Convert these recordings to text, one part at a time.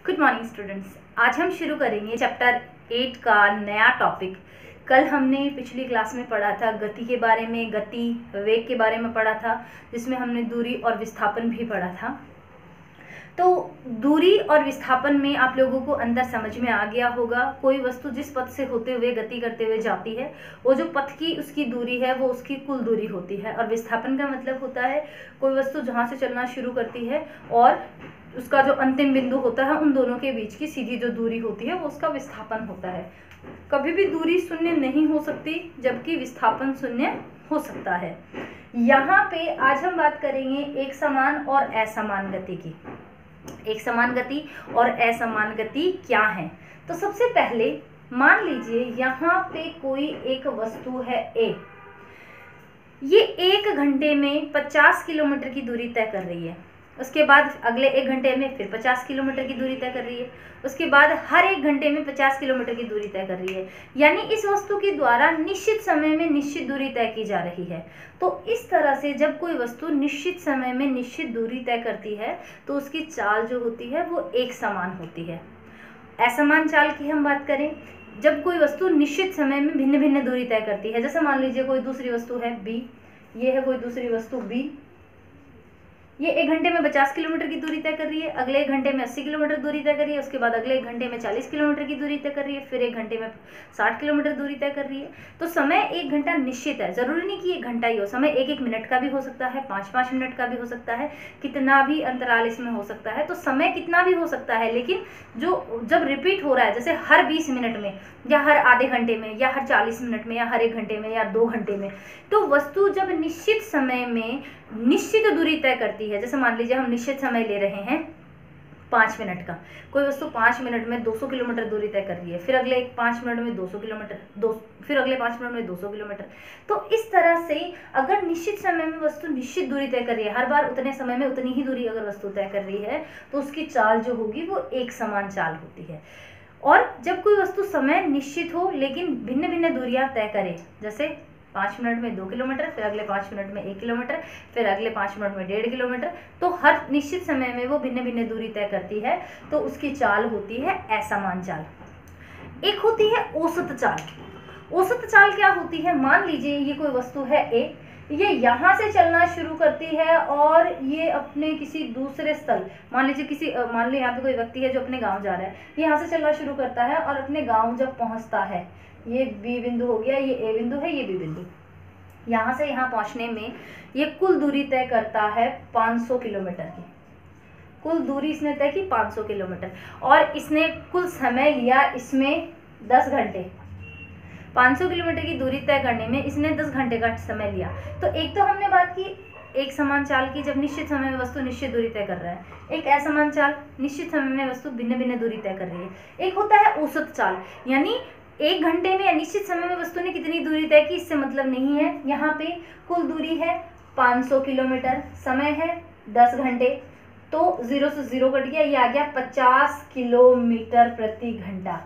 Good morning students. आज हम शुरू करेंगे चैप्टर 8 का नया टॉपिक। कल हमने पिछली क्लास में पढ़ा था गति के बारे में, गति वेग के बारे में पढ़ा था, जिसमें हमने दूरी और विस्थापन भी पढ़ा था। तो दूरी और विस्थापन में आप लोगों को अंतर समझ में आ गया होगा। कोई वस्तु जिस पथ से होते हुए गति करते हुए जाती है, वो जो पथ की उसकी दूरी है वो उसकी कुल दूरी होती है। और विस्थापन का मतलब होता है कोई वस्तु जहाँ से चलना शुरू करती है और उसका जो अंतिम बिंदु होता है, उन दोनों के बीच की सीधी जो दूरी होती है वो उसका विस्थापन होता है। कभी भी दूरी शून्य नहीं हो सकती, जबकि विस्थापन शून्य हो सकता है। यहाँ पे आज हम बात करेंगे एक समान और असमान गति की। एक समान गति और असमान गति क्या है? तो सबसे पहले मान लीजिए यहाँ पे कोई एक वस्तु है ए, ये 1 घंटे में 50 किलोमीटर की दूरी तय कर रही है। उसके बाद अगले 1 घंटे में फिर 50 किलोमीटर की दूरी तय कर रही है। उसके बाद हर 1 घंटे में 50 किलोमीटर की दूरी तय कर रही है। यानी इस वस्तु के द्वारा निश्चित समय में निश्चित दूरी तय की जा रही है। तो इस तरह से जब कोई वस्तु निश्चित समय में निश्चित दूरी तय करती है तो उसकी चाल जो होती है वो एक समान होती है। असमान चाल की हम बात करें, जब कोई वस्तु निश्चित समय में भिन्न भिन्न दूरी तय करती है। जैसे मान लीजिए कोई दूसरी वस्तु है बी, ये है कोई दूसरी वस्तु बी, ये 1 घंटे में 50 किलोमीटर की दूरी तय कर रही है, अगले 1 घंटे में 80 किलोमीटर दूरी तय कर रही है, उसके बाद अगले 1 घंटे में 40 किलोमीटर की दूरी तय कर रही है, फिर 1 घंटे में 60 किलोमीटर दूरी तय कर रही है। तो समय 1 घंटा निश्चित है, जरूरी नहीं कि 1 घंटा ही हो। समय 1-1 मिनट का भी हो सकता है, 5-5 मिनट का भी हो सकता है, कितना भी अंतराल इसमें हो सकता है। तो समय कितना भी हो सकता है, लेकिन जो जब रिपीट हो रहा है, जैसे हर 20 मिनट में या हर आधे घंटे में या हर 40 मिनट में या हर 1 घंटे में या 2 घंटे में, तो वस्तु जब निश्चित समय में निश्चित दूरी तय करती है। जैसे मान लीजिए हम निश्चित समय ले रहे हैं 5 मिनट का, कोई वस्तु 5 मिनट में 200 किलोमीटर दूरी तय कर रही है, फिर अगले 5 मिनट में 200 किलोमीटर, फिर अगले 5 मिनट में 200 किलोमीटर। तो इस तरह से अगर निश्चित समय में वस्तु निश्चित दूरी तय कर रही है, हर बार उतने समय में उतनी ही दूरी अगर वस्तु तय कर रही है, तो उसकी चाल जो होगी वो एक समान चाल होती है। और जब कोई वस्तु समय निश्चित हो लेकिन भिन्न भिन्न दूरियां तय करे, जैसे 5 मिनट में 2 किलोमीटर, फिर अगले 5 मिनट में 1 किलोमीटर, फिर अगले 5 मिनट में 1.5 किलोमीटर, तो हर निश्चित समय में वो भिन्न भिन्न दूरी तय करती है, तो उसकी चाल होती है असमान चाल। एक होती है औसत चाल। औसत चाल क्या होती है? मान लीजिए ये कोई वस्तु है ए, ये यहाँ से चलना शुरू करती है और ये अपने किसी दूसरे स्थल, मान लीजिए मान लीजिए यहाँ पे कोई व्यक्ति है जो अपने गांव जा रहा है, ये यहाँ से चलना शुरू करता है और अपने गांव जब पहुँचता है, ये बी बिंदु हो गया, ये ए बिंदु है, ये बी बिंदु, यहाँ से यहाँ पहुँचने में ये कुल दूरी तय करता है 500 किलोमीटर की। कुल दूरी इसने तय की 500 किलोमीटर और इसने कुल समय लिया इसमें 10 घंटे। 500 किलोमीटर की दूरी तय करने में इसने 10 घंटे का समय लिया। तो एक तो हमने बात की एक समान चाल की, जब निश्चित समय में वस्तु निश्चित दूरी तय कर रहा है। एक असमान चाल, निश्चित समय में वस्तु भिन्न भिन्न दूरी तय कर रही है। एक होता है औसत चाल, यानी 1 घंटे में या निश्चित समय में वस्तु ने कितनी दूरी तय की इससे मतलब नहीं है। यहाँ पे कुल दूरी है 500 किलोमीटर, समय है 10 घंटे, तो 0 से 0 कट गया, ये आ गया 50 किलोमीटर प्रति घंटा।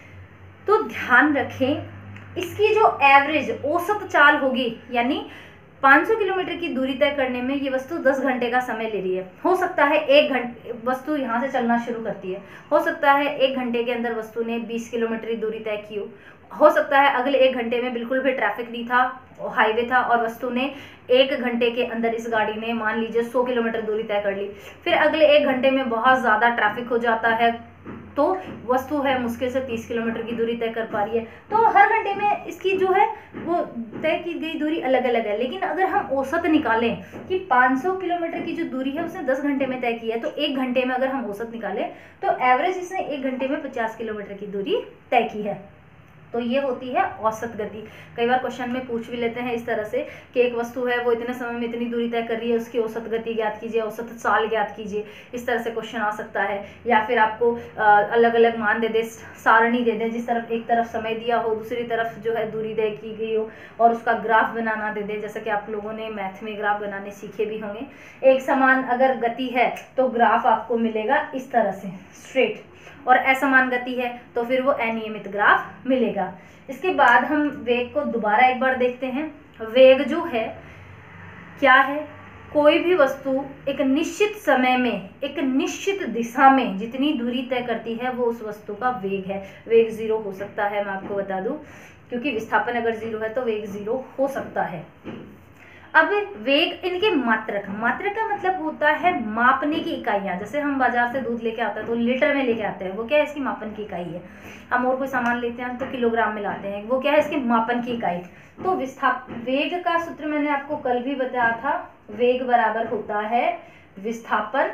तो ध्यान रखें इसकी जो एवरेज औसत चाल होगी, यानी 500 किलोमीटर की दूरी तय करने में ये वस्तु 10 घंटे का समय ले रही है। हो सकता है 1 घंटे वस्तु यहाँ से चलना शुरू करती है, हो सकता है 1 घंटे के अंदर वस्तु ने 20 किलोमीटर की दूरी तय की हो सकता है अगले 1 घंटे में बिल्कुल भी ट्रैफिक नहीं था, हाईवे था और वस्तु ने 1 घंटे के अंदर इस गाड़ी ने मान लीजिए 100 किलोमीटर दूरी तय कर ली। फिर अगले 1 घंटे में बहुत ज़्यादा ट्रैफिक हो जाता है, तो वस्तु है मुश्किल से 30 किलोमीटर की दूरी तय कर पा रही है। तो हर घंटे में इसकी जो है वो तय की गई दूरी अलग अलग है। लेकिन अगर हम औसत निकालें कि 500 किलोमीटर की जो दूरी है उसने 10 घंटे में तय की है, तो 1 घंटे में अगर हम औसत निकालें तो एवरेज इसने 1 घंटे में 50 किलोमीटर की दूरी तय की है। तो ये होती है औसत गति। कई बार क्वेश्चन में पूछ भी लेते हैं इस तरह से कि एक वस्तु है वो इतने समय में इतनी दूरी तय कर रही है, उसकी औसत गति ज्ञात कीजिए, औसत चाल ज्ञात कीजिए। इस तरह से क्वेश्चन आ सकता है। या फिर आपको अलग अलग मान दे दे, सारणी दे दे, जिस तरफ एक तरफ समय दिया हो, दूसरी तरफ जो है दूरी तय की गई हो, और उसका ग्राफ बनाना दे दे, जैसा कि आप लोगों ने मैथ में ग्राफ बनाने सीखे भी होंगे। एक समान अगर गति है तो ग्राफ आपको मिलेगा इस तरह से स्ट्रेट, और असमान गति है तो फिर वो अनियमित ग्राफ मिलेगा। इसके बाद हम वेग को दोबारा एक बार देखते हैं। वेग जो है क्या है? कोई भी वस्तु एक निश्चित समय में एक निश्चित दिशा में जितनी दूरी तय करती है वो उस वस्तु का वेग है। वेग 0 हो सकता है, मैं आपको बता दूं, क्योंकि विस्थापन अगर 0 है तो वेग 0 हो सकता है। अब वेग इनके मात्रक का मतलब होता है मापने की इकाइयाँ। जैसे हम बाजार से दूध लेके आते हैं तो लीटर में लेके आते हैं, वो क्या है, इसकी मापन की इकाई है। हम और कोई सामान लेते हैं तो किलोग्राम में लाते हैं, वो क्या है, इसकी मापन की इकाई। तो वेग का सूत्र मैंने आपको कल भी बताया था, वेग बराबर होता है विस्थापन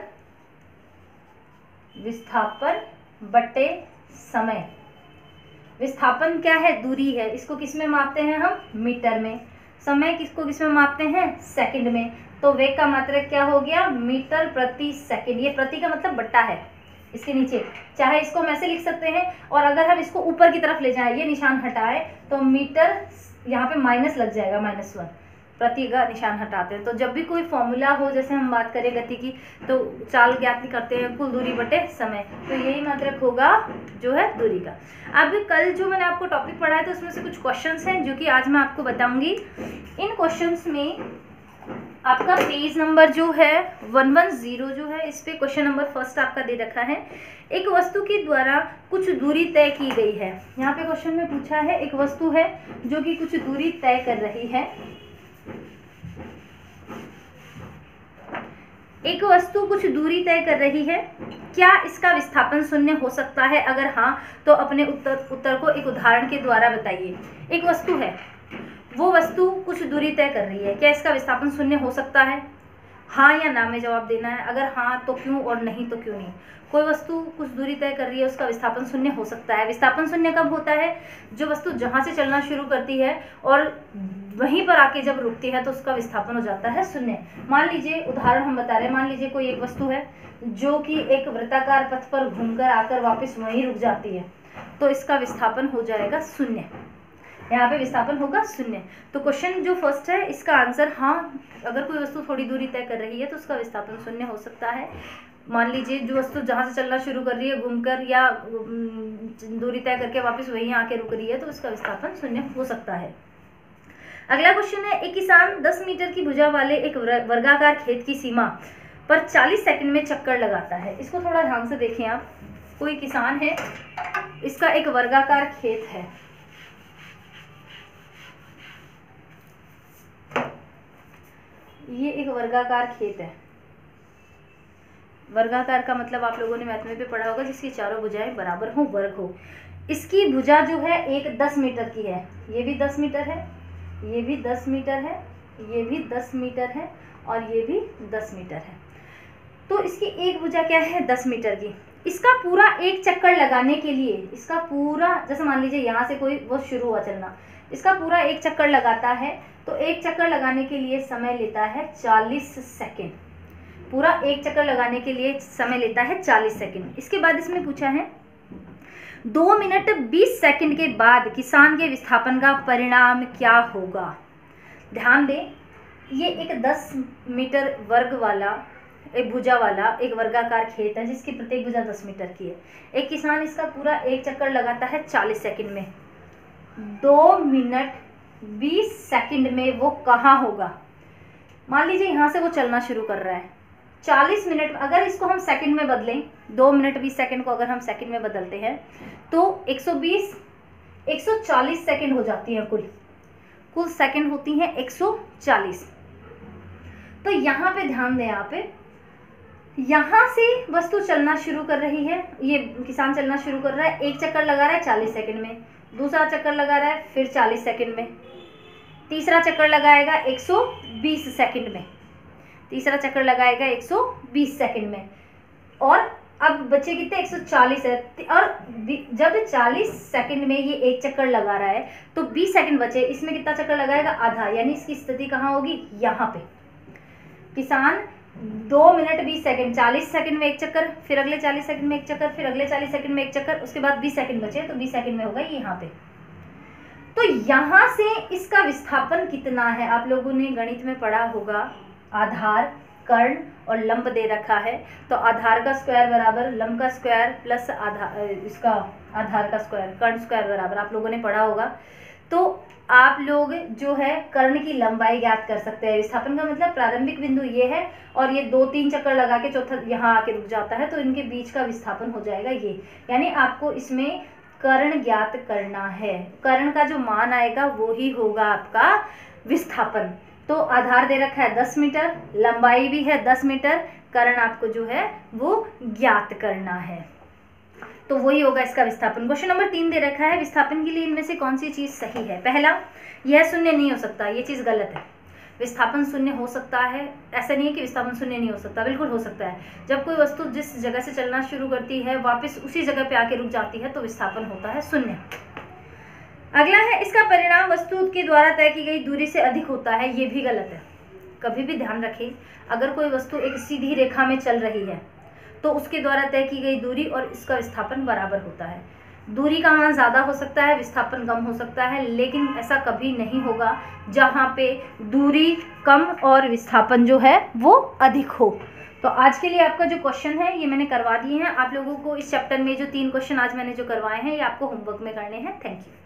बटे समय। विस्थापन क्या है, दूरी है, इसको किस में मापते हैं हम, मीटर में। समय किसको किस में मापते हैं, सेकंड में। तो वेग का मात्रक क्या हो गया, मीटर प्रति सेकंड। ये प्रति का मतलब बट्टा है इसके नीचे, चाहे इसको हम ऐसे लिख सकते हैं, और अगर हम इसको ऊपर की तरफ ले जाएं, ये निशान हटाएं तो मीटर, यहाँ पे माइनस लग जाएगा, -1, प्रति का निशान हटाते हैं। तो जब भी कोई फॉर्मूला हो, जैसे हम बात करें गति की, तो चाल ज्ञात करते हैं कुल दूरी बटे समय, तो यही मात्रक होगा जो है दूरी का। अब कल जो मैंने आपको टॉपिक पढ़ाया था उसमें से कुछ क्वेश्चंस हैं जो कि आज मैं आपको बताऊंगी। इन क्वेश्चंस में आपका पेज नंबर जो है 110 जो है, इस पे क्वेश्चन नंबर फर्स्ट आपका दे रखा है, एक वस्तु के द्वारा कुछ दूरी तय की गई है। यहाँ पे क्वेश्चन में पूछा है, एक वस्तु है जो कि कुछ दूरी तय कर रही है। एक वस्तु कुछ दूरी तय कर रही है, क्या इसका विस्थापन 0 हो सकता है? अगर हाँ तो अपने उत्तर को एक उदाहरण के द्वारा बताइए। एक वस्तु है, वो वस्तु कुछ दूरी तय कर रही है, क्या इसका विस्थापन 0 हो सकता है? हाँ या ना में जवाब देना है। अगर हाँ तो क्यों, और नहीं तो क्यों नहीं। कोई वस्तु कुछ दूरी तय कर रही है, उसका विस्थापन 0 हो सकता है। विस्थापन 0 कब होता है? जो वस्तु जहाँ से चलना शुरू करती है और वहीं पर आके जब रुकती है तो उसका विस्थापन हो जाता है 0। मान लीजिए, उदाहरण हम बता रहे हैं, मान लीजिए कोई एक वस्तु है जो कि एक वृत्ताकार पथ पर घूमकर आकर वापस वहीं रुक जाती है, तो इसका विस्थापन हो जाएगा 0। यहाँ पे विस्थापन होगा 0। तो क्वेश्चन जो फर्स्ट है इसका आंसर हाँ, अगर कोई वस्तु थोड़ी दूरी तय कर रही है तो उसका विस्थापन 0 हो सकता है। मान लीजिए जो वस्तु जहाँ से चलना शुरू कर रही है, घूमकर या दूरी तय करके वापस वहीं आके रुक रही है, तो उसका विस्थापन 0 हो सकता है। अगला क्वेश्चन है, एक किसान 10 मीटर की भुजा वाले एक वर्गाकार खेत की सीमा पर 40 सेकंड में चक्कर लगाता है। इसको थोड़ा ध्यान से देखें आप। कोई किसान है, इसका एक वर्गाकार खेत है, ये एक वर्गाकार खेत है। वर्गाकार का मतलब आप लोगों ने मैथ में भी पढ़ा होगा, जिसकी चारों भुजाएं बराबर हो, वर्ग हो। इसकी भुजा जो है एक 10 मीटर की है, ये भी 10 मीटर है, ये भी 10 मीटर है, ये भी 10 मीटर है, और ये भी 10 मीटर है। तो इसकी एक भुजा क्या है, 10 मीटर की। इसका पूरा एक चक्कर लगाने के लिए, इसका पूरा, जैसे मान लीजिए यहाँ से कोई वो शुरू हुआ चलना, इसका पूरा एक चक्कर लगाता है, तो एक चक्कर लगाने के लिए समय लेता है 40 सेकंड। पूरा एक चक्कर लगाने के लिए समय लेता है 40 सेकंड। इसके बाद इसमें पूछा है 2 मिनट 20 सेकंड के बाद किसान के विस्थापन का परिणाम क्या होगा। ध्यान दें, ये एक 10 मीटर वर्ग वाला, एक भुजा वाला एक वर्गाकार खेत है जिसकी प्रत्येक भुजा 10 मीटर की है। एक किसान इसका पूरा एक चक्कर लगाता है 40 सेकंड में। 2 मिनट 20 सेकंड में वो कहाँ होगा? मान लीजिए यहाँ से वो चलना शुरू कर रहा है 40 मिनट, अगर इसको हम सेकंड में बदलें, 2 मिनट 20 सेकंड को अगर हम सेकंड में बदलते हैं तो 140 सेकंड हो जाती है। कुल सेकंड होती हैं 140। तो यहाँ पे ध्यान दें आप, यहाँ से वस्तु चलना शुरू कर रही है, ये किसान चलना शुरू कर रहा है, एक चक्कर लगा रहा है 40 सेकंड में, दूसरा चक्कर लगा रहा है फिर 40 सेकंड में, तीसरा चक्कर लगाएगा 120 सेकंड में, तीसरा चक्कर लगाएगा 120 सेकंड में, और अब बचे कितने, 140 है। और जब 40 सेकंड में ये एक चक्कर लगा रहा है तो 20 सेकंड बचे, इसमें कितना चक्कर लगाएगा, आधा, यानी इसकी स्थिति कहाँ होगी, यहाँ पे। किसान 2 मिनट 20 सेकंड, 40 सेकंड में एक चक्कर, फिर अगले 40 सेकंड में एक चक्कर, फिर अगले 40 सेकंड में एक चक्कर, उसके बाद 20 सेकंड बचे, तो 20 सेकंड में होगा यहाँ पे। तो यहाँ से इसका विस्थापन कितना है, आप लोगों ने गणित में पढ़ा होगा, आधार, कर्ण और लंब दे रखा है, तो आधार का स्क्वायर बराबर लंब का स्क्वायर प्लस इसका आधार का स्क्वायर, कर्ण स्क्वायर बराबर, आप लोगों ने पढ़ा होगा। तो आप लोग जो है कर्ण की लंबाई ज्ञात कर सकते हैं। विस्थापन का मतलब प्रारंभिक बिंदु ये है और ये 2-3 चक्कर लगा के चौथा यहाँ आके रुक जाता है, तो इनके बीच का विस्थापन हो जाएगा ये। यानी आपको इसमें कर्ण ज्ञात करना है। कर्ण का जो मान आएगा वो ही होगा आपका विस्थापन। तो आधार दे रखा है 10 मीटर, लंबाई भी है 10 मीटर, कर्ण आपको जो है वो ज्ञात करना है, तो वही होगा इसका विस्थापन। क्वेश्चन नंबर 3 दे रखा है, विस्थापन के लिए इनमें से कौन सी चीज सही है। पहला, यह शून्य नहीं हो सकता, ये चीज गलत है। विस्थापन शून्य हो सकता है, ऐसा नहीं है कि विस्थापन शून्य नहीं हो सकता, बिल्कुल हो सकता है। जब कोई वस्तु जिस जगह से चलना शुरू करती है वापस उसी जगह पे आके रुक जाती है तो विस्थापन होता है शून्य। अगला है, इसका परिणाम वस्तु के द्वारा तय की गई दूरी से अधिक होता है, ये भी गलत है। कभी भी ध्यान रखें, अगर कोई वस्तु एक सीधी रेखा में चल रही है तो उसके द्वारा तय की गई दूरी और इसका विस्थापन बराबर होता है। दूरी का मान ज़्यादा हो सकता है, विस्थापन कम हो सकता है, लेकिन ऐसा कभी नहीं होगा जहाँ पे दूरी कम और विस्थापन जो है वो अधिक हो। तो आज के लिए आपका जो क्वेश्चन है ये मैंने करवा दिए हैं। आप लोगों को इस चैप्टर में जो 3 क्वेश्चन आज मैंने जो करवाए हैं ये आपको होमवर्क में करने हैं। Thank you.